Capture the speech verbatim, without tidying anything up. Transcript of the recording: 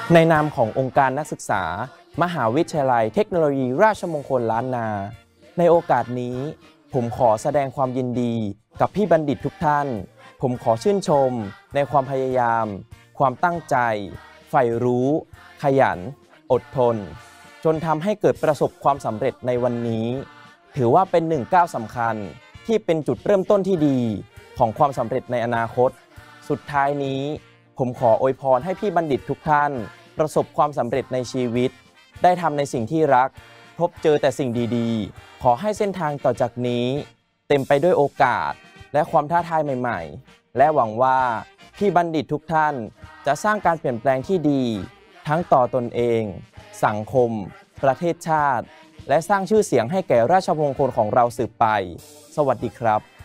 ในนามขององค์การนักศึกษามหาวิทยาลัยเทคโนโลยีราชมงคลล้านนาในโอกาสนี้ผมขอแสดงความยินดีกับพี่บัณฑิตทุกท่านผมขอชื่นชมในความพยายามความตั้งใจใฝ่รู้ขยันอดทนจนทำให้เกิดประสบความสำเร็จในวันนี้ถือว่าเป็นหนึ่งก้าวสำคัญที่เป็นจุดเริ่มต้นที่ดีของความสำเร็จในอนาคตสุดท้ายนี้ผมขออวยพรให้พี่บัณฑิตทุกท่านประสบความสำเร็จในชีวิตได้ทำในสิ่งที่รักพบเจอแต่สิ่งดีๆขอให้เส้นทางต่อจากนี้เต็มไปด้วยโอกาสและความท้าทายใหม่ๆและหวังว่าพี่บัณฑิตทุกท่านจะสร้างการเปลี่ยนแปลงที่ดีทั้งต่อตนเองสังคมประเทศชาติและสร้างชื่อเสียงให้แก่ราชมงคลของเราสืบไปสวัสดีครับ